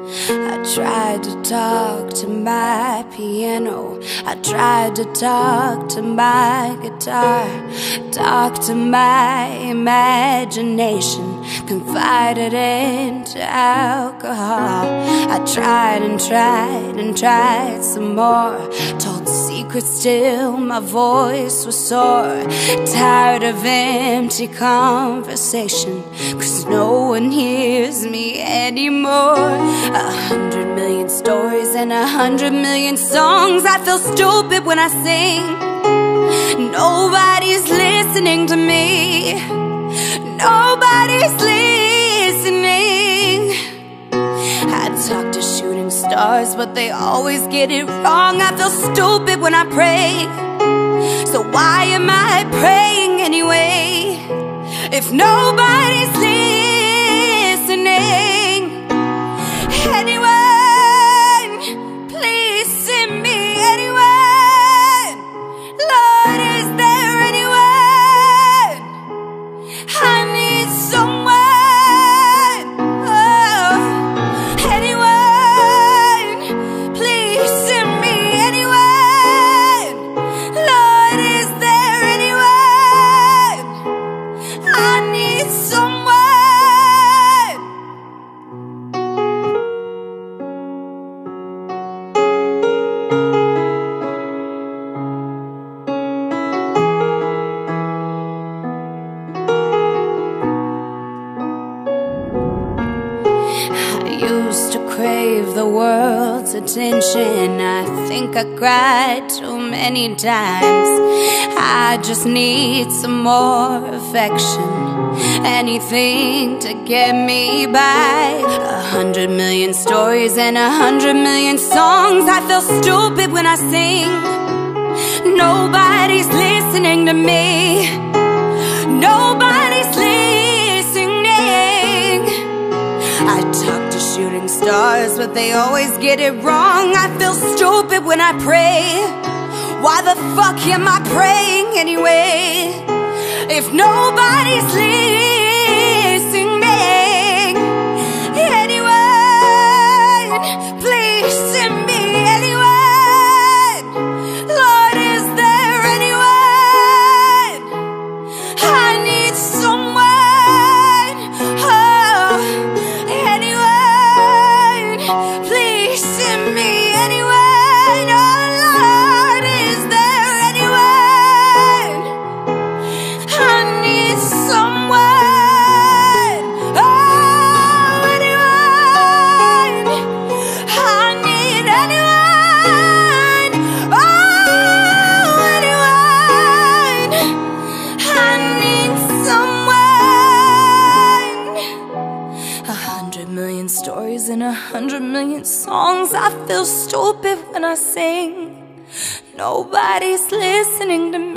I tried to talk to my piano, I tried to talk to my guitar, talk to my imagination, confided into alcohol. I tried and tried and tried some more, told secrets till my voice was sore. Tired of empty conversation, 'cause no one hears me anymore. 100 million stories and 100 million songs. I feel stupid when I sing. Nobody's listening to me. Nobody's listening. I talk to shooting stars, but they always get it wrong. I feel stupid when I pray. So why am I praying anyway? If nobody's listening. Anyone, please send me anyone. Lord, is there anyone? I need someone. Oh, anyone, please send me anyone. Lord, is there anyone? I need someone. Used to crave the world's attention. I think I cried too many times. I just need some more affection, anything to get me by. 100 million stories and 100 million songs. I feel stupid when I sing. Nobody's listening to me. Nobody's listening. I talk to shooting stars, but they always get it wrong. I feel stupid when I pray. Why the fuck am I praying anyway? If nobody's listening. Anyone, please send me anyone. Lord, is there anyone? I need someone. Oh, anyone, please send me anyone. Oh Lord, is there anyone? I need someone. Oh, anyone, I need anyone. Oh, anyone, I need someone. 100 million stories and 100 million songs. I feel stupid when I sing. Nobody's listening to